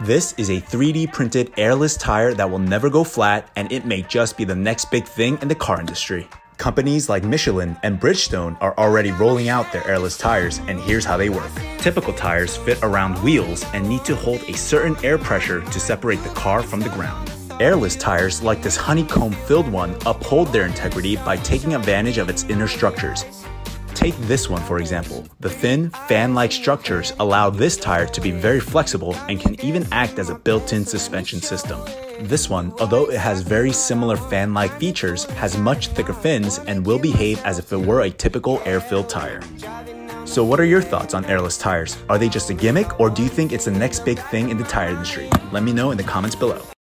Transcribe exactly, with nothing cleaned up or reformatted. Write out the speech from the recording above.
This is a three D printed airless tire that will never go flat, and it may just be the next big thing in the car industry. Companies like Michelin and Bridgestone are already rolling out their airless tires, and here's how they work. Typical tires fit around wheels and need to hold a certain air pressure to separate the car from the ground. Airless tires, like this honeycomb-filled one, uphold their integrity by taking advantage of its inner structures. Take this one for example. The thin, fan-like structures allow this tire to be very flexible and can even act as a built-in suspension system. This one, although it has very similar fan-like features, has much thicker fins and will behave as if it were a typical air-filled tire. So what are your thoughts on airless tires? Are they just a gimmick, or do you think it's the next big thing in the tire industry? Let me know in the comments below.